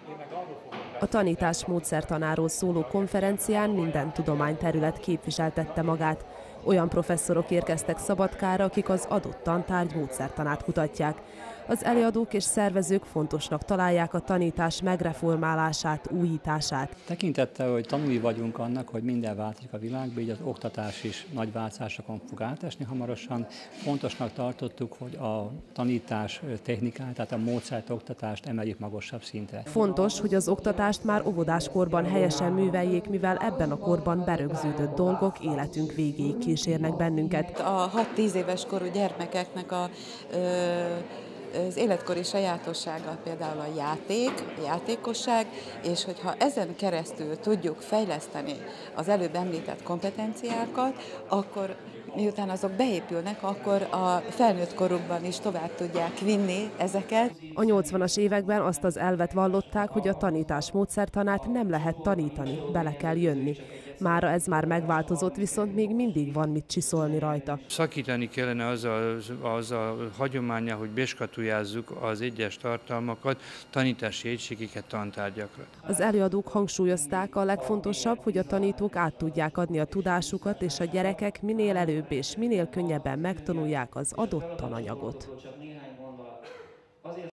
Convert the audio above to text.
A tanítás módszertanáról szóló konferencián minden tudományterület képviseltette magát. Olyan professzorok érkeztek Szabadkára, akik az adott tantárgy módszertanát kutatják. Az előadók és szervezők fontosnak találják a tanítás megreformálását, újítását. Tekintettel, hogy tanúi vagyunk annak, hogy minden változik a világban, így az oktatás is nagy változásokon fog átesni hamarosan. Fontosnak tartottuk, hogy a tanítás technikát, tehát a módszert, oktatást emeljük magasabb szintre. Fontos, hogy az oktatást már óvodáskorban helyesen műveljék, mivel ebben a korban berögződött dolgok életünk végéig kísérnek bennünket. A 6-10 éves korú gyermekeknek az életkori sajátossága például a játékosság, és hogyha ezen keresztül tudjuk fejleszteni az előbb említett kompetenciákat, akkor miután azok beépülnek, akkor a felnőtt korukban is tovább tudják vinni ezeket. A 80-as években azt az elvet vallották, hogy a tanítás módszertanát nem lehet tanítani, bele kell jönni. Mára ez már megváltozott, viszont még mindig van mit csiszolni rajta. Szakítani kellene az a hagyománya, hogy beskatujázzuk az egyes tartalmakat, tanítási egységeket tantárgyakra. Az előadók hangsúlyozták, a legfontosabb, hogy a tanítók át tudják adni a tudásukat, és a gyerekek minél előbb és minél könnyebben megtanulják az adott tananyagot.